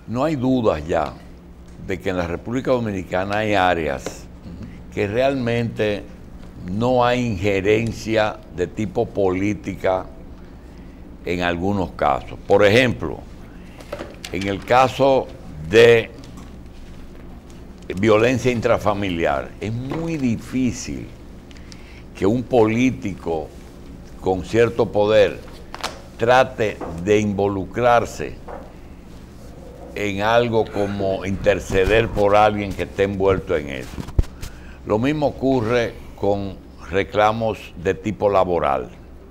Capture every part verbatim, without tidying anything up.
no hay dudas ya de que en la República Dominicana hay áreas que realmente no hay injerencia de tipo política en algunos casos. Por ejemplo, en el caso de violencia intrafamiliar, es muy difícil que un político con cierto poder trate de involucrarse en algo como interceder por alguien que esté envuelto en eso. Lo mismo ocurre con reclamos de tipo laboral.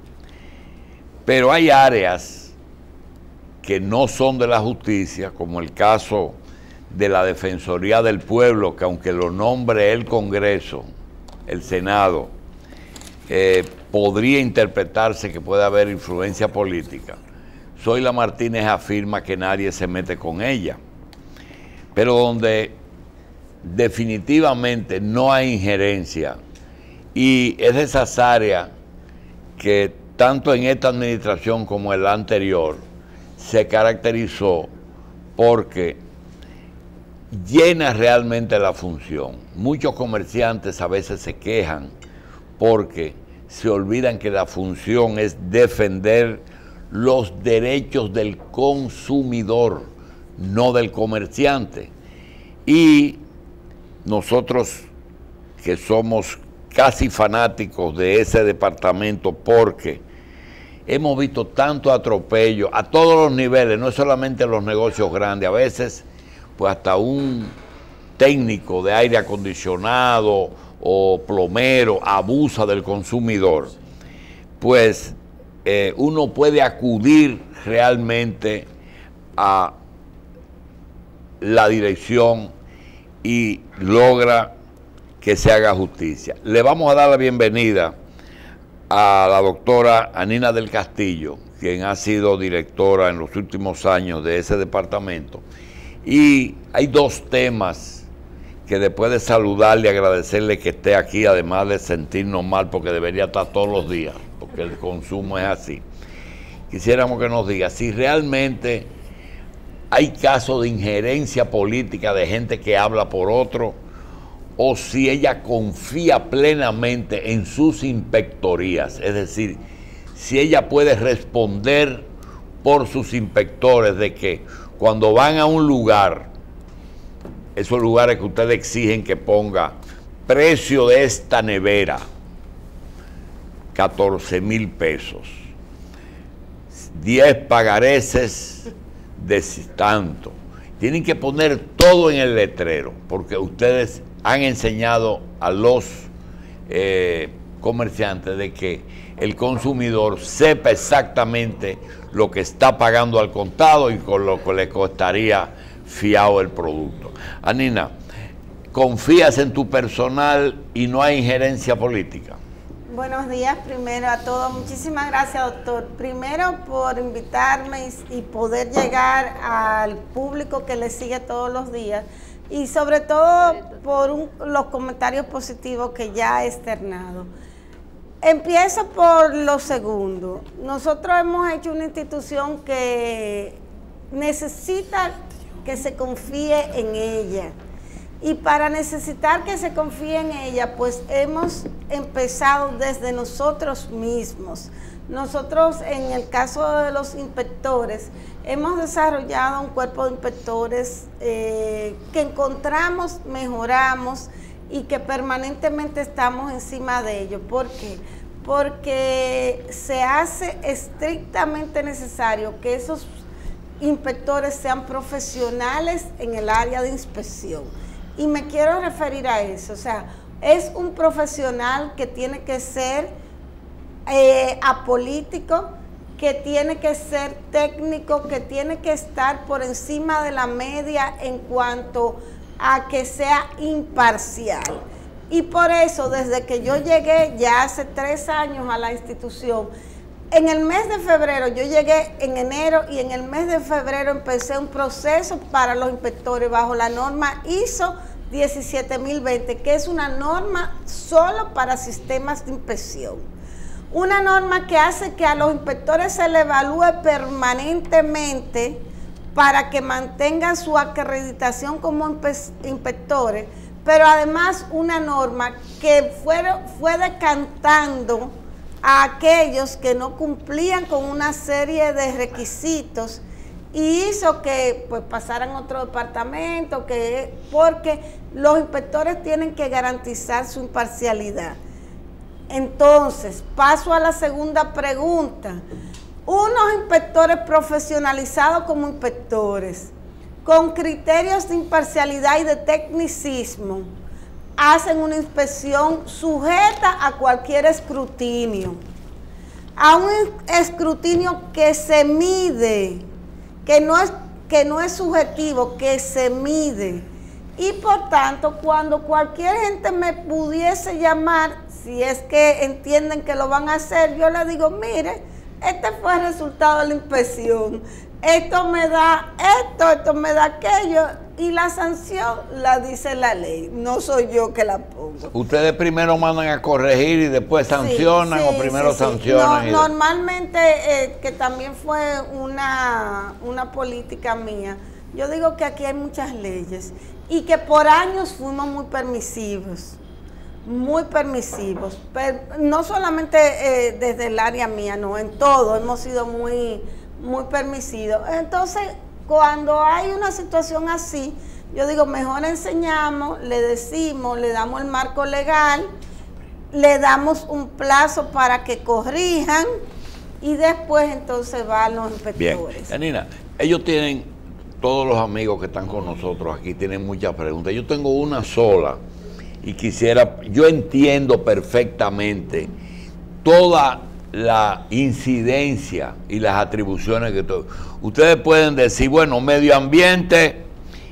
Pero hay áreas que no son de la justicia, como el caso de la Defensoría del Pueblo, que aunque lo nombre el Congreso, el Senado, eh, podría interpretarse que puede haber influencia política. Zoila Martínez afirma que nadie se mete con ella, pero donde definitivamente no hay injerencia, y es de esas áreas que tanto en esta administración como en la anterior se caracterizó porque llena realmente la función. Muchos comerciantes a veces se quejan porque se olvidan que la función es defender los derechos del consumidor, no del comerciante. Y nosotros, que somos casi fanáticos de ese departamento, porque hemos visto tanto atropello a todos los niveles, no solamente en los negocios grandes, a veces pues hasta un técnico de aire acondicionado o plomero abusa del consumidor, pues eh, uno puede acudir realmente a la dirección y logra que se haga justicia. Le vamos a dar la bienvenida a la doctora Anina del Castillo, quien ha sido directora en los últimos años de ese departamento. Y hay dos temas que después de saludarle y agradecerle que esté aquí, además de sentirnos mal, porque debería estar todos los días, porque el consumo es así. Quisiéramos que nos diga si realmente hay casos de injerencia política de gente que habla por otro, o si ella confía plenamente en sus inspectorías, es decir, si ella puede responder por sus inspectores de que cuando van a un lugar, esos lugares que ustedes exigen que ponga precio de esta nevera, catorce mil pesos, diez pagareces de tanto, tienen que poner todo en el letrero, porque ustedes han enseñado a los eh, comerciantes de que el consumidor sepa exactamente lo que está pagando al contado y con lo que le costaría fiado el producto. Anina, ¿confías en tu personal y no hay injerencia política? Buenos días primero a todos. Muchísimas gracias, doctor. Primero por invitarme y, y poder llegar al público que le sigue todos los días. Y sobre todo por un, los comentarios positivos que ya ha externado. Empiezo por lo segundo. Nosotros hemos hecho una institución que necesita que se confíe en ella. Y para necesitar que se confíe en ella, pues hemos empezado desde nosotros mismos. Nosotros, en el caso de los inspectores, hemos desarrollado un cuerpo de inspectores eh, que encontramos, mejoramos y que permanentemente estamos encima de ello. ¿Por qué? Porque se hace estrictamente necesario que esos inspectores sean profesionales en el área de inspección. Y me quiero referir a eso, o sea, es un profesional que tiene que ser eh, apolítico, que tiene que ser técnico, que tiene que estar por encima de la media en cuanto a que sea imparcial. Y por eso, desde que yo llegué ya hace tres años a la institución, en el mes de febrero, yo llegué en enero y en el mes de febrero empecé un proceso para los inspectores bajo la norma I S O diecisiete mil veinte, que es una norma solo para sistemas de inspección. Una norma que hace que a los inspectores se les evalúe permanentemente para que mantengan su acreditación como inspectores, pero además una norma que fue, fue decantando a aquellos que no cumplían con una serie de requisitos y hizo que pues pasaran a otro departamento, que, porque los inspectores tienen que garantizar su imparcialidad. Entonces, paso a la segunda pregunta. Unos inspectores profesionalizados como inspectores, con criterios de imparcialidad y de tecnicismo, hacen una inspección sujeta a cualquier escrutinio, a un escrutinio que se mide, que no es, que no es subjetivo, que se mide. Y por tanto, cuando cualquier gente me pudiese llamar, si es que entienden que lo van a hacer, yo le digo, mire, este fue el resultado de la inspección, esto me da esto, esto me da aquello, y la sanción la dice la ley, no soy yo que la pongo. ¿Ustedes primero mandan a corregir y después sancionan sí, sí, o primero sí, sí. sancionan? No, normalmente, eh, que también fue una, una política mía, yo digo que aquí hay muchas leyes y que por años fuimos muy permisivos, muy permisivos, pero no solamente eh, desde el área mía, no, en todo hemos sido muy, muy permisivos. Entonces, cuando hay una situación así, yo digo, mejor enseñamos, le decimos, le damos el marco legal, le damos un plazo para que corrijan y después entonces van los inspectores. Bien, Yanina, ellos tienen, todos los amigos que están con nosotros aquí tienen muchas preguntas. Yo tengo una sola y quisiera, yo entiendo perfectamente toda la incidencia y las atribuciones que todo. Ustedes pueden decir, bueno, medio ambiente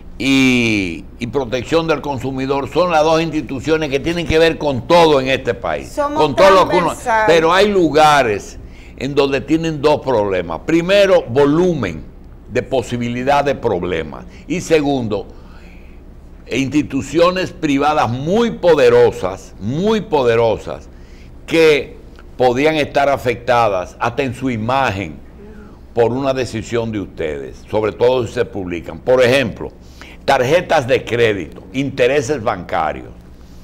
y, y protección del consumidor son las dos instituciones que tienen que ver con todo en este país. Somos con todo lo que uno, pero hay lugares en donde tienen dos problemas. Primero, volumen de posibilidad de problemas. Y segundo, instituciones privadas muy poderosas, muy poderosas, que podían estar afectadas hasta en su imagen por una decisión de ustedes, sobre todo si se publican. Por ejemplo, tarjetas de crédito, intereses bancarios.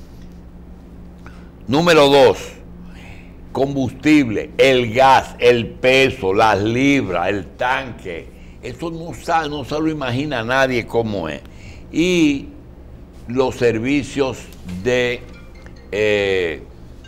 Número dos, combustible, el gas, el peso, las libras, el tanque. Eso no, sabe, no se lo imagina nadie cómo es. Y los servicios de, eh,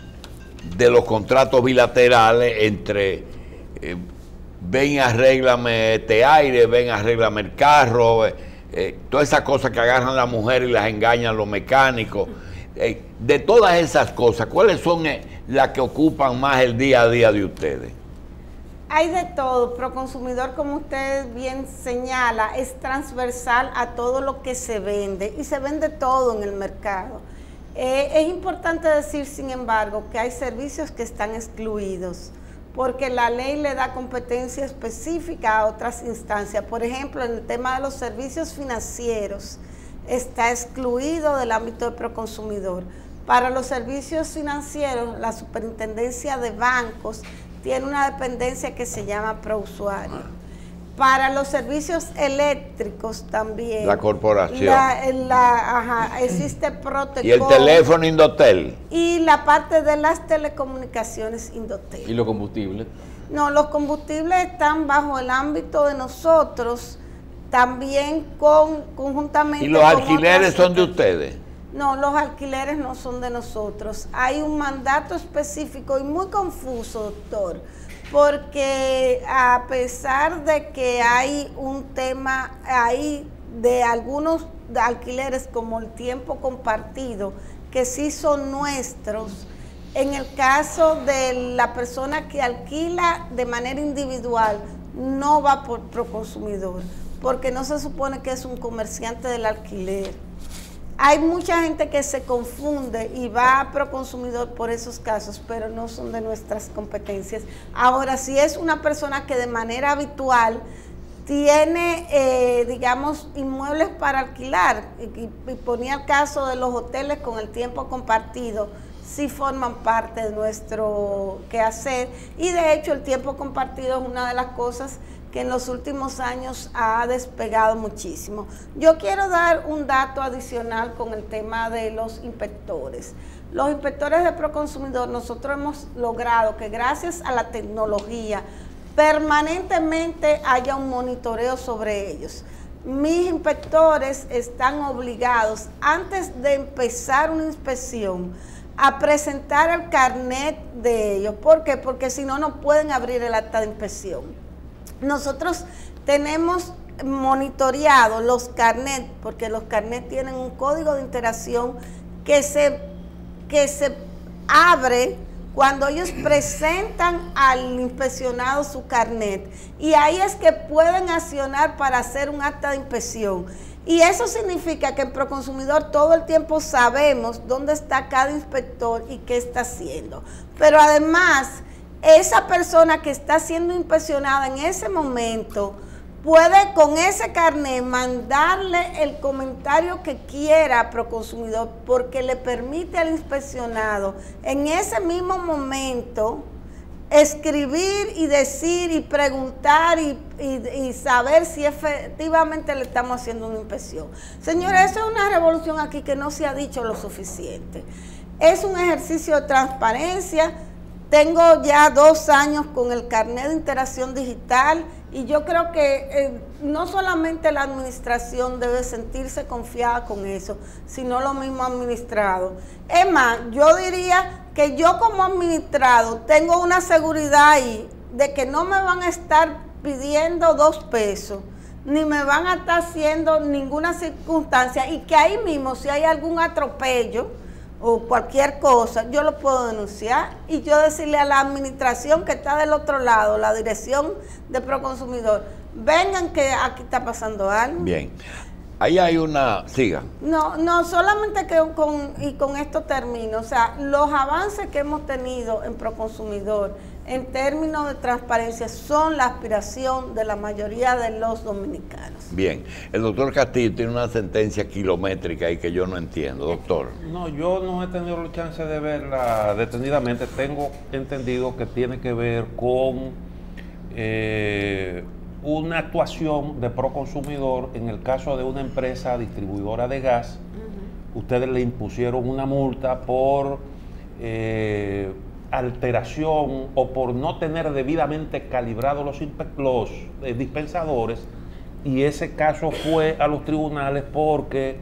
de los contratos bilaterales entre eh, ven, arréglame este aire, ven, arréglame el carro, eh, eh, todas esas cosas que agarran a la mujer y las engañan los mecánicos. Eh, de todas esas cosas, ¿cuáles son eh, las que ocupan más el día a día de ustedes? Hay de todo. Proconsumidor, como usted bien señala, es transversal a todo lo que se vende y se vende todo en el mercado. Eh, es importante decir, sin embargo, que hay servicios que están excluidos porque la ley le da competencia específica a otras instancias. Por ejemplo, en el tema de los servicios financieros está excluido del ámbito de Proconsumidor. Para los servicios financieros, la Superintendencia de Bancos tiene una dependencia que se llama Prousuario. Para los servicios eléctricos también. La corporación. La, la, ajá, existe Protecon. Y el teléfono Indotel. Y la parte de las telecomunicaciones Indotel. ¿Y los combustibles? No, los combustibles están bajo el ámbito de nosotros, también con conjuntamente. ¿Y los alquileres son de ustedes? No, los alquileres no son de nosotros. Hay un mandato específico y muy confuso, doctor, porque a pesar de que hay un tema ahí de algunos alquileres como el tiempo compartido, que sí son nuestros, en el caso de la persona que alquila de manera individual, no va por Proconsumidor, porque no se supone que es un comerciante del alquiler. Hay mucha gente que se confunde y va a Proconsumidor por esos casos, pero no son de nuestras competencias. Ahora, si es una persona que de manera habitual tiene, eh, digamos, inmuebles para alquilar, y, y ponía el caso de los hoteles con el tiempo compartido, sí forman parte de nuestro quehacer, y de hecho el tiempo compartido es una de las cosas que en los últimos años ha despegado muchísimo. Yo quiero dar un dato adicional con el tema de los inspectores. Los inspectores de Proconsumidor, nosotros hemos logrado que gracias a la tecnología permanentemente haya un monitoreo sobre ellos. Mis inspectores están obligados, antes de empezar una inspección, a presentar el carnet de ellos. ¿Por qué? Porque si no, no pueden abrir el acta de inspección. Nosotros tenemos monitoreado los carnets, porque los carnets tienen un código de interacción que se, que se abre cuando ellos presentan al inspeccionado su carnet, y ahí es que pueden accionar para hacer un acta de inspección. Y eso significa que en Proconsumidor todo el tiempo sabemos dónde está cada inspector y qué está haciendo. Pero además, esa persona que está siendo inspeccionada en ese momento puede con ese carnet mandarle el comentario que quiera a Proconsumidor, porque le permite al inspeccionado en ese mismo momento escribir y decir y preguntar y, y, y saber si efectivamente le estamos haciendo una inspección. Señores, eso es una revolución aquí que no se ha dicho lo suficiente. Es un ejercicio de transparencia. Tengo ya dos años con el carnet de interacción digital y yo creo que eh, no solamente la administración debe sentirse confiada con eso, sino lo mismo administrado. Es más, yo diría que yo como administrado tengo una seguridad ahí de que no me van a estar pidiendo dos pesos, ni me van a estar haciendo ninguna circunstancia, y que ahí mismo si hay algún atropello o cualquier cosa, yo lo puedo denunciar y yo decirle a la administración que está del otro lado, la dirección de Proconsumidor, vengan que aquí está pasando algo. Bien, ahí hay una, siga. No, no, solamente que con, y con esto termino, o sea, los avances que hemos tenido en Proconsumidor en términos de transparencia son la aspiración de la mayoría de los dominicanos. Bien, el doctor Castillo tiene una sentencia kilométrica ahí que yo no entiendo, doctor. No, yo no he tenido la chance de verla detenidamente. Tengo entendido que tiene que ver con eh, una actuación de Proconsumidor en el caso de una empresa distribuidora de gas. Uh-huh. Ustedes le impusieron una multa por eh, alteración o por no tener debidamente calibrados los, los eh, dispensadores, y ese caso fue a los tribunales porque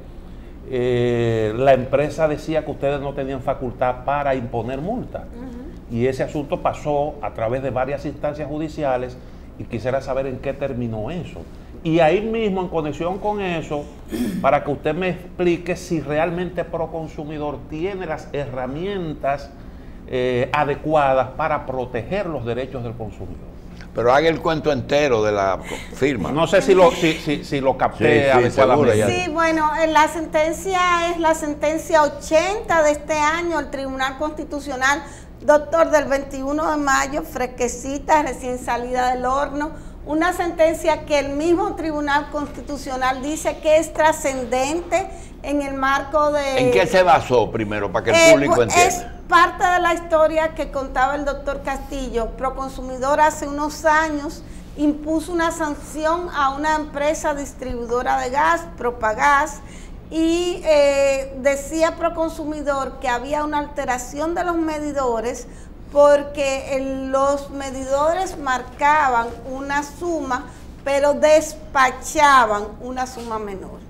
eh, la empresa decía que ustedes no tenían facultad para imponer multa. Uh-huh. Y ese asunto pasó a través de varias instancias judiciales y quisiera saber en qué terminó eso. Y ahí mismo, en conexión con eso, para que usted me explique si realmente Proconsumidor tiene las herramientas Eh, adecuadas para proteger los derechos del consumidor. Pero haga el cuento entero de la firma. No sé si lo, si, si, si lo capté sí, adecuadamente. Sí, sí, bueno, la sentencia es la sentencia ochenta de este año, el Tribunal Constitucional, doctor, del veintiuno de mayo, fresquecita, recién salida del horno. Una sentencia que el mismo Tribunal Constitucional dice que es trascendente en el marco de... ¿En qué se basó primero, para que el eh, público entienda? Es parte de la historia que contaba el doctor Castillo. Proconsumidor hace unos años impuso una sanción a una empresa distribuidora de gas, Propagás, y eh, decía Proconsumidor que había una alteración de los medidores porque el, los medidores marcaban una suma, pero despachaban una suma menor.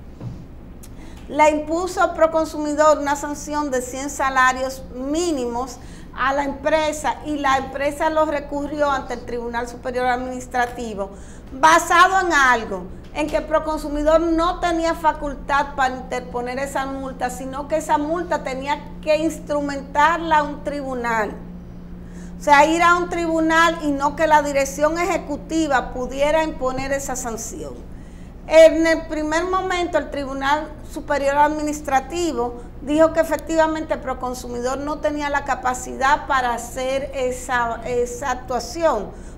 Le impuso a Proconsumidor una sanción de cien salarios mínimos a la empresa y la empresa lo recurrió ante el Tribunal Superior Administrativo, basado en algo, en que Proconsumidor no tenía facultad para interponer esa multa, sino que esa multa tenía que instrumentarla a un tribunal. O sea, ir a un tribunal y no que la dirección ejecutiva pudiera imponer esa sanción. En el primer momento, el Tribunal Superior Administrativo dijo que efectivamente Proconsumidor no tenía la capacidad para hacer esa, esa actuación. O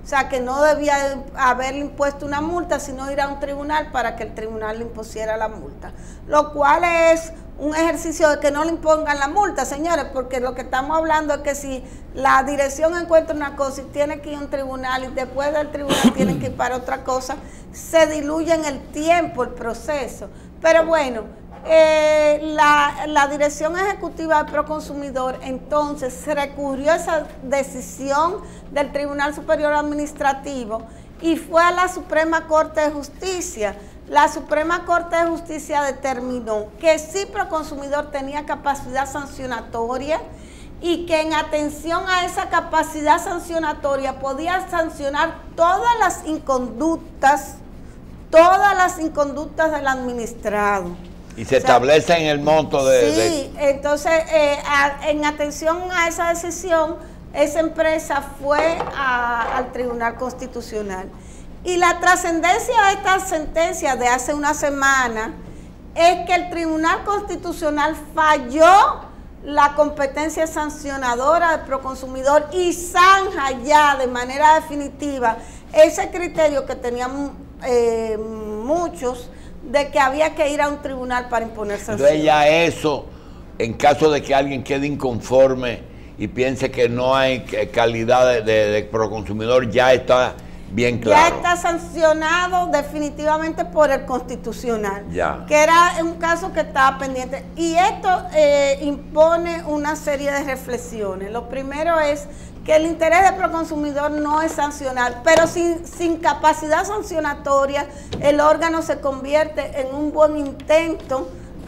sea, que no debía haberle impuesto una multa, sino ir a un tribunal para que el tribunal le impusiera la multa. Lo cual es un ejercicio de que no le impongan la multa, señores, porque lo que estamos hablando es que si la dirección encuentra una cosa y tiene que ir a un tribunal y después del tribunal tienen que ir para otra cosa, se diluye en el tiempo el proceso. Pero bueno, eh, la, la Dirección Ejecutiva de Proconsumidor entonces recurrió a esa decisión del Tribunal Superior Administrativo y fue a la Suprema Corte de Justicia. La Suprema Corte de Justicia determinó que sí Proconsumidor tenía capacidad sancionatoria y que en atención a esa capacidad sancionatoria podía sancionar todas las inconductas, todas las inconductas del administrado. Y se o sea, establece en el monto de... Sí, de... entonces eh, a, en atención a esa decisión, esa empresa fue a, al Tribunal Constitucional. Y la trascendencia de esta sentencia de hace una semana es que el Tribunal Constitucional falló la competencia sancionadora del Proconsumidor y zanja ya de manera definitiva ese criterio que tenían eh, muchos de que había que ir a un tribunal para imponer sanciones. Entonces ya eso, en caso de que alguien quede inconforme y piense que no hay calidad de, de, de Proconsumidor, ya está bien claro. Ya está sancionado definitivamente por el Constitucional, ya. Que era un caso que estaba pendiente. Y esto eh, impone una serie de reflexiones. Lo primero es que el interés del Proconsumidor no es sancionar, pero sin, sin capacidad sancionatoria, el órgano se convierte en un buen intento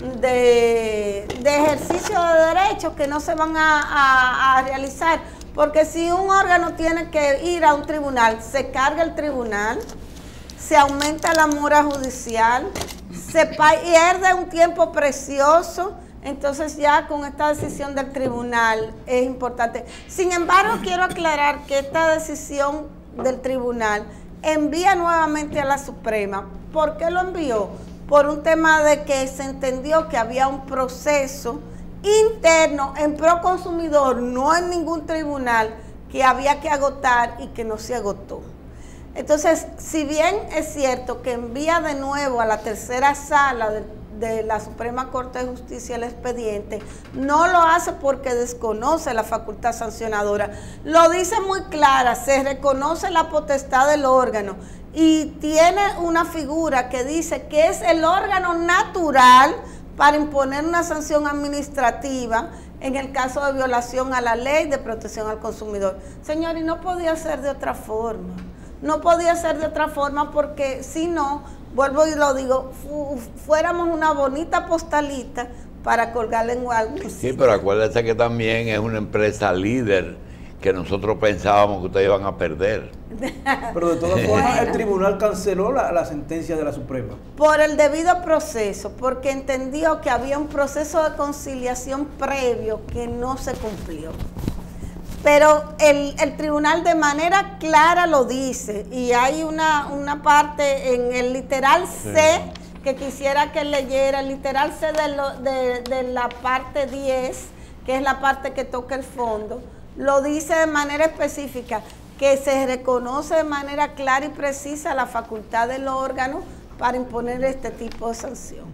de, de ejercicio de derechos que no se van a, a, a realizar. Porque si un órgano tiene que ir a un tribunal, se carga el tribunal, se aumenta la mora judicial, se pierde un tiempo precioso, entonces ya con esta decisión del tribunal es importante. Sin embargo, quiero aclarar que esta decisión del tribunal envía nuevamente a la Suprema. ¿Por qué lo envió? Por un tema de que se entendió que había un proceso interno en Proconsumidor, no en ningún tribunal, que había que agotar y que no se agotó. Entonces, si bien es cierto que envía de nuevo a la tercera sala de, de la Suprema Corte de Justicia el expediente, no lo hace porque desconoce la facultad sancionadora. Lo dice muy clara, se reconoce la potestad del órgano y tiene una figura que dice que es el órgano natural para imponer una sanción administrativa en el caso de violación a la ley de protección al consumidor. Señor, y no podía ser de otra forma. No podía ser de otra forma porque si no, vuelvo y lo digo, fu fuéramos una bonita postalita para colgarle en algo. Sí, pero acuérdate que también es una empresa líder que nosotros pensábamos que ustedes iban a perder. Pero de todas formas el tribunal canceló la, la sentencia de la Suprema. Por el debido proceso, porque entendió que había un proceso de conciliación previo que no se cumplió. Pero el, el tribunal de manera clara lo dice, y hay una, una parte en el literal C sí. que quisiera que leyera, el literal C de, lo, de, de la parte diez, que es la parte que toca el fondo, lo dice de manera específica, que se reconoce de manera clara y precisa la facultad del órgano para imponer este tipo de sanción.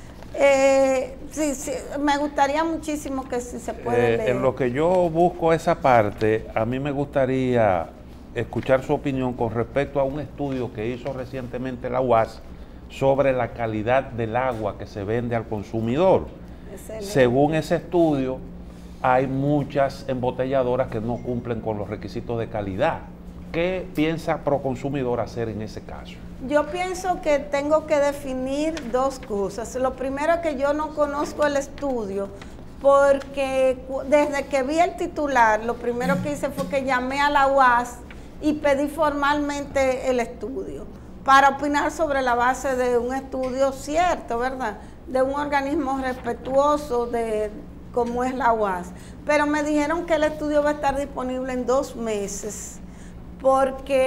Eh, sí, sí, me gustaría muchísimo que si se puede eh, leer. En lo que yo busco esa parte, a mí me gustaría escuchar su opinión con respecto a un estudio que hizo recientemente la U A S sobre la calidad del agua que se vende al consumidor. Excelente. Según ese estudio, hay muchas embotelladoras que no cumplen con los requisitos de calidad. ¿Qué piensa Proconsumidor hacer en ese caso? Yo pienso que tengo que definir dos cosas. Lo primero es que yo no conozco el estudio, porque desde que vi el titular, lo primero que hice fue que llamé a la U A S y pedí formalmente el estudio, para opinar sobre la base de un estudio cierto, ¿verdad? De un organismo respetuoso de como es la U A S. Pero me dijeron que el estudio va a estar disponible en dos meses, porque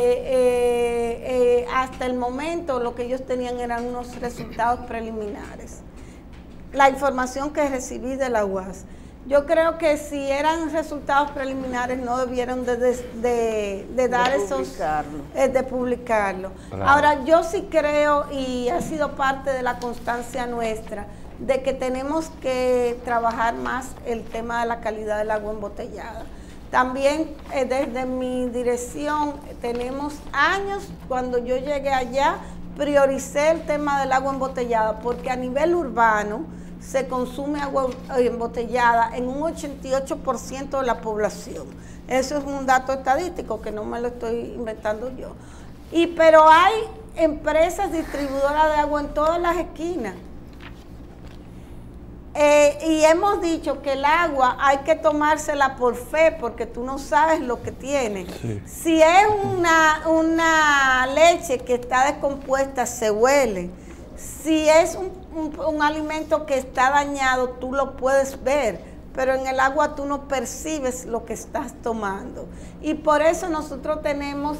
eh, eh, hasta el momento lo que ellos tenían eran unos resultados preliminares. La información que recibí de la U A S. Yo creo que si eran resultados preliminares no debieron de, de, de, de dar de esos... publicarlo. Eh, de publicarlo. Claro. Ahora, yo sí creo, y ha sido parte de la constancia nuestra, de que tenemos que trabajar más el tema de la calidad del agua embotellada. También eh, desde mi dirección tenemos años, cuando yo llegué allá, prioricé el tema del agua embotellada, porque a nivel urbano se consume agua embotellada en un ochenta y ocho por ciento de la población. Eso es un dato estadístico que no me lo estoy inventando yo. Y pero hay empresas distribuidoras de agua en todas las esquinas. Eh, y hemos dicho que el agua hay que tomársela por fe, porque tú no sabes lo que tiene. Sí. Si es una, una leche que está descompuesta, se huele. Si es un, un, un alimento que está dañado, tú lo puedes ver, pero en el agua tú no percibes lo que estás tomando. Y por eso nosotros tenemos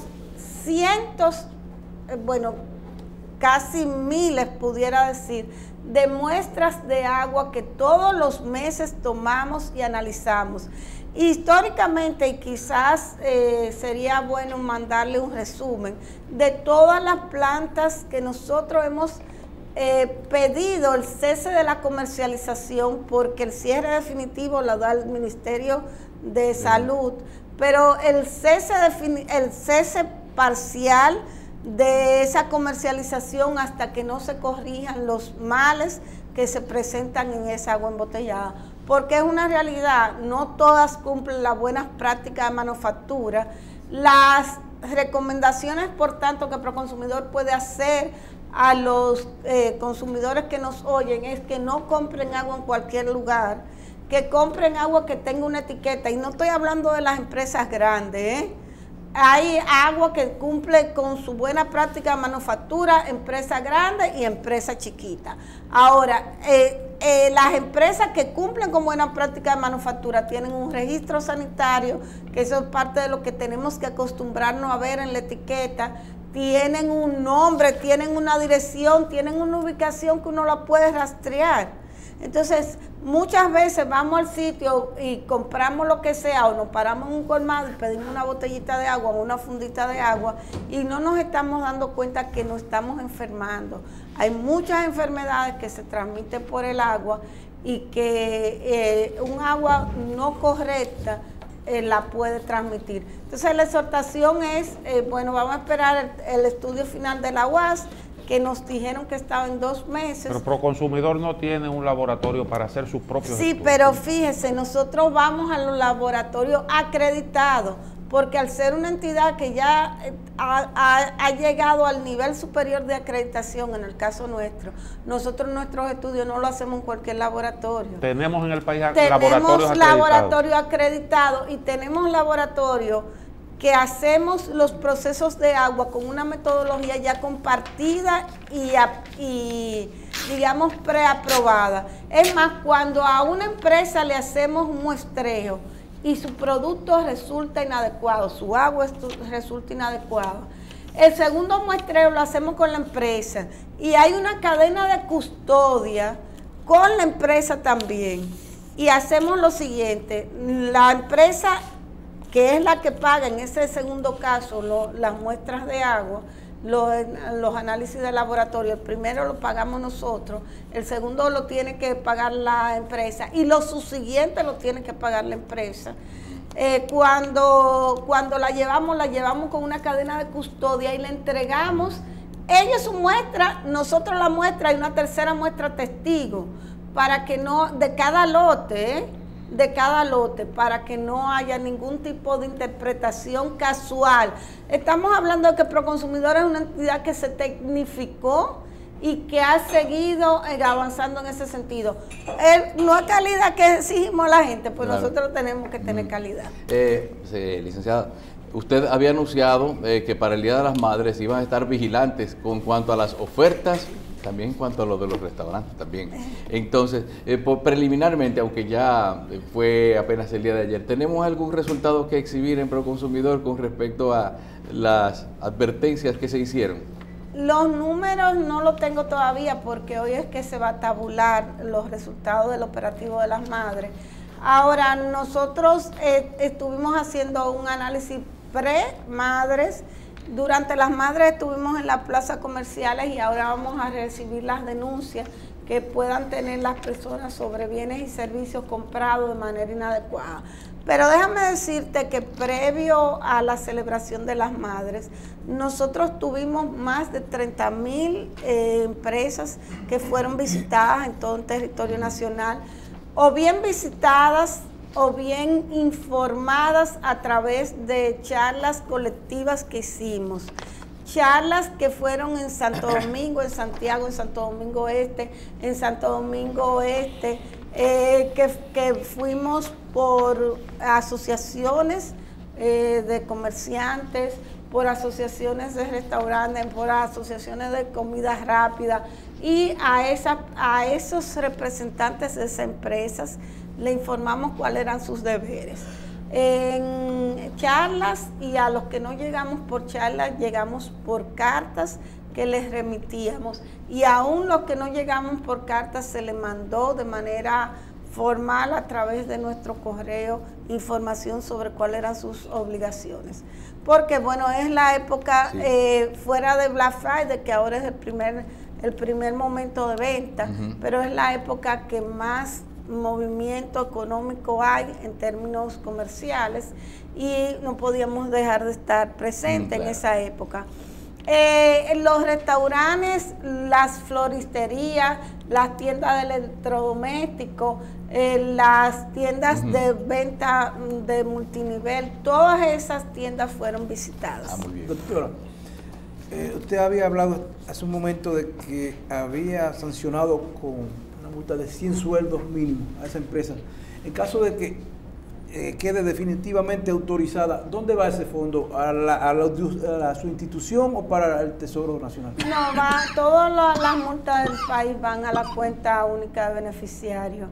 cientos, eh, bueno, casi miles, pudiera decir, de muestras de agua que todos los meses tomamos y analizamos. Históricamente, y quizás eh, sería bueno mandarle un resumen de todas las plantas que nosotros hemos eh, pedido el cese de la comercialización, porque el cierre definitivo lo da el Ministerio de Salud, pero el cese, el cese parcial de esa comercialización hasta que no se corrijan los males que se presentan en esa agua embotellada, porque es una realidad, no todas cumplen las buenas prácticas de manufactura. Las recomendaciones, por tanto, que Proconsumidor puede hacer a los eh, consumidores que nos oyen es que no compren agua en cualquier lugar, que compren agua que tenga una etiqueta, y no estoy hablando de las empresas grandes, ¿eh? Hay agua que cumple con su buena práctica de manufactura, empresa grande y empresa chiquita. Ahora, eh, eh, las empresas que cumplen con buena práctica de manufactura tienen un registro sanitario, que eso es parte de lo que tenemos que acostumbrarnos a ver en la etiqueta. Tienen un nombre, tienen una dirección, tienen una ubicación que uno la puede rastrear. Entonces, muchas veces vamos al sitio y compramos lo que sea, o nos paramos en un colmado y pedimos una botellita de agua o una fundita de agua, y no nos estamos dando cuenta que nos estamos enfermando. Hay muchas enfermedades que se transmiten por el agua, y que eh, un agua no correcta eh, la puede transmitir. Entonces, la exhortación es, eh, bueno, vamos a esperar el, el estudio final de la U A S, que nos dijeron que estaba en dos meses. Pero Proconsumidor no tiene un laboratorio para hacer sus propios Sí, estudios. pero fíjese, nosotros vamos a los laboratorios acreditados, porque al ser una entidad que ya ha, ha, ha llegado al nivel superior de acreditación, en el caso nuestro, nosotros nuestros estudios no lo hacemos en cualquier laboratorio. Tenemos en el país tenemos laboratorios acreditados. laboratorios acreditados, y tenemos laboratorios que hacemos los procesos de agua con una metodología ya compartida y, y digamos, preaprobada. Es más, cuando a una empresa le hacemos un muestreo y su producto resulta inadecuado, su agua resulta inadecuada, el segundo muestreo lo hacemos con la empresa, y hay una cadena de custodia con la empresa también, y hacemos lo siguiente: la empresa, que es la que paga en ese segundo caso lo, las muestras de agua, los, los análisis de laboratorio, el primero lo pagamos nosotros, el segundo lo tiene que pagar la empresa, y los subsiguientes lo tiene que pagar la empresa. Eh, cuando, cuando la llevamos, la llevamos con una cadena de custodia y le entregamos ellos su muestra, nosotros la muestra y una tercera muestra testigo, para que no, de cada lote, ¿eh? de cada lote, para que no haya ningún tipo de interpretación casual. Estamos hablando de que Proconsumidor es una entidad que se tecnificó y que ha seguido avanzando en ese sentido. El, no es calidad que exigimos a la gente, pues claro, nosotros tenemos que tener calidad. Eh, sí, licenciada, usted había anunciado eh, que para el Día de las Madres iban a estar vigilantes con cuanto a las ofertas, también en cuanto a lo de los restaurantes también. Entonces, eh, por, preliminarmente, aunque ya fue apenas el día de ayer, ¿tenemos algún resultado que exhibir en Proconsumidor con respecto a las advertencias que se hicieron? Los números no los tengo todavía, porque hoy es que se va a tabular los resultados del operativo de las madres. Ahora, nosotros eh, estuvimos haciendo un análisis pre-madres. Durante las madres estuvimos en las plazas comerciales y ahora vamos a recibir las denuncias que puedan tener las personas sobre bienes y servicios comprados de manera inadecuada. Pero déjame decirte que previo a la celebración de las madres, nosotros tuvimos más de treinta mil eh, empresas que fueron visitadas en todo el territorio nacional, o bien visitadas o bien informadas a través de charlas colectivas que hicimos. Charlas que fueron en Santo Domingo, en Santiago, en Santo Domingo Este, en Santo Domingo Oeste, eh, que, que fuimos por asociaciones eh, de comerciantes, por asociaciones de restaurantes, por asociaciones de comida rápida, y a, esa, a esos representantes de esas empresas le informamos cuáles eran sus deberes. En charlas, y a los que no llegamos por charlas, llegamos por cartas que les remitíamos, y aún los que no llegamos por cartas se les mandó de manera formal a través de nuestro correo información sobre cuáles eran sus obligaciones. Porque bueno, es la época sí. eh, fuera de Black Friday, que ahora es el primer, el primer momento de venta, uh-huh. pero es la época que más movimiento económico hay en términos comerciales, y no podíamos dejar de estar presentes mm, claro. en esa época. Eh, los restaurantes, las floristerías, las tiendas de electrodomésticos, eh, las tiendas uh-huh. de venta de multinivel, todas esas tiendas fueron visitadas. Ah, muy bien. Doctora, eh, usted había hablado hace un momento de que había sancionado con multa de cien sueldos mínimos a esa empresa. En caso de que eh, quede definitivamente autorizada, ¿dónde va ese fondo? ¿A, la, a, la, a su institución o para el Tesoro Nacional? No, va, todas las multas del país van a la cuenta única de beneficiario.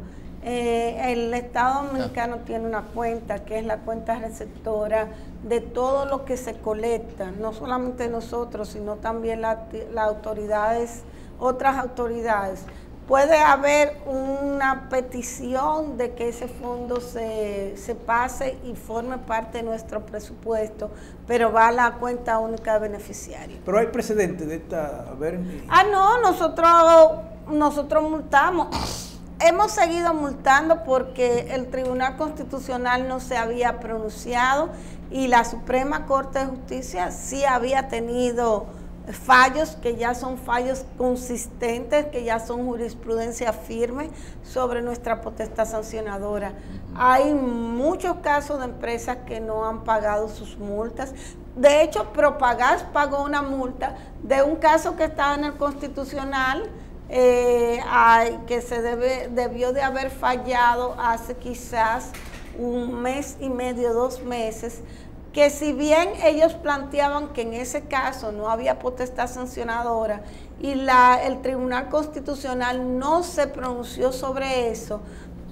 Eh, el Estado Dominicano ah. tiene una cuenta que es la cuenta receptora de todo lo que se colecta, no solamente nosotros, sino también las la autoridades, otras autoridades. Puede haber una petición de que ese fondo se, se pase y forme parte de nuestro presupuesto, pero va a la cuenta única de beneficiarios. Pero hay precedentes de esta... A ver, ah, no, nosotros, nosotros multamos. Hemos seguido multando porque el Tribunal Constitucional no se había pronunciado y la Suprema Corte de Justicia sí había tenido fallos que ya son fallos consistentes, que ya son jurisprudencia firme sobre nuestra potestad sancionadora. Hay muchos casos de empresas que no han pagado sus multas. De hecho, Propagás pagó una multa de un caso que estaba en el Constitucional, eh, ay, que se debe, debió de haber fallado hace quizás un mes y medio, dos meses, que si bien ellos planteaban que en ese caso no había potestad sancionadora y la, el Tribunal Constitucional no se pronunció sobre eso,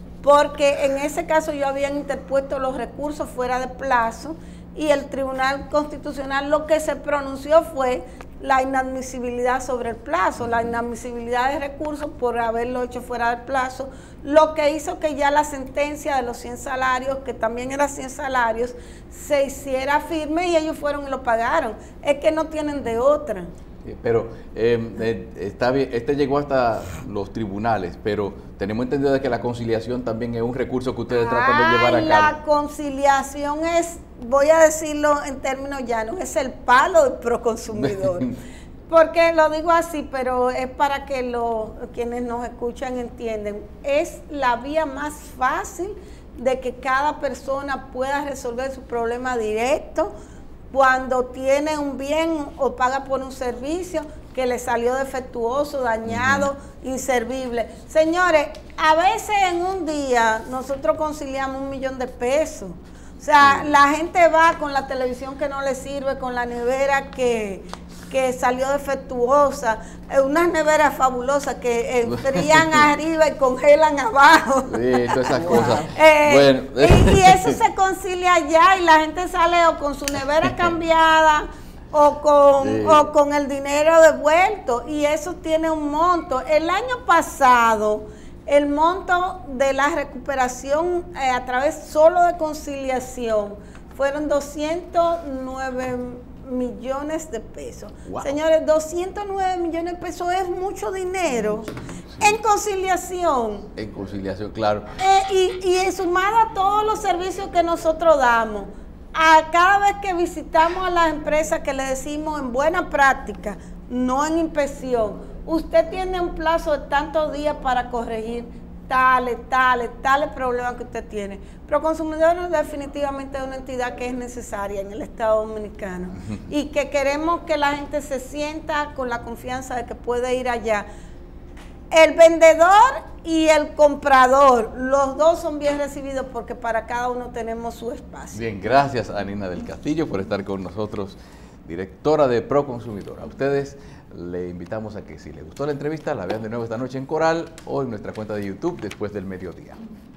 porque en ese caso yo habían interpuesto los recursos fuera de plazo, y el Tribunal Constitucional lo que se pronunció fue la inadmisibilidad sobre el plazo, la inadmisibilidad de recursos por haberlo hecho fuera del plazo, lo que hizo que ya la sentencia de los cien salarios, que también era cien salarios, se hiciera firme y ellos fueron y lo pagaron. Es que no tienen de otra. Pero eh, eh, está bien, este llegó hasta los tribunales, pero tenemos entendido de que la conciliación también es un recurso que ustedes Ay, tratan de llevar a cabo. La conciliación es, voy a decirlo en términos llanos, es el palo del proconsumidor. Porque lo digo así, pero es para que lo, quienes nos escuchan entienden. Es la vía más fácil de que cada persona pueda resolver su problema directo cuando tiene un bien o paga por un servicio que le salió defectuoso, dañado, uh-huh. inservible. Señores, a veces en un día nosotros conciliamos un millón de pesos. O sea, sí. la gente va con la televisión que no le sirve, con la nevera que, que salió defectuosa, eh, unas neveras fabulosas que enfrían arriba y congelan abajo. Sí, todas esas cosas. Eh, bueno. y, y eso se concilia allá y la gente sale o con su nevera cambiada o con, sí. o con el dinero devuelto, y eso tiene un monto. El año pasado El monto de la recuperación eh, a través solo de conciliación fueron doscientos nueve millones de pesos. Wow. Señores, doscientos nueve millones de pesos es mucho dinero. Sí. En conciliación. En conciliación, claro. Eh, y, y sumado a todos los servicios que nosotros damos, a cada vez que visitamos a las empresas que le decimos en buena práctica, no en inspección, usted tiene un plazo de tantos días para corregir tales, tales, tales problemas que usted tiene. Proconsumidor definitivamente es una entidad que es necesaria en el Estado Dominicano y que queremos que la gente se sienta con la confianza de que puede ir allá. El vendedor y el comprador, los dos son bien recibidos porque para cada uno tenemos su espacio. Bien, gracias a Nina del Castillo por estar con nosotros, directora de Proconsumidor. A ustedes le invitamos a que si les gustó la entrevista, la vean de nuevo esta noche en Coral o en nuestra cuenta de YouTube después del mediodía.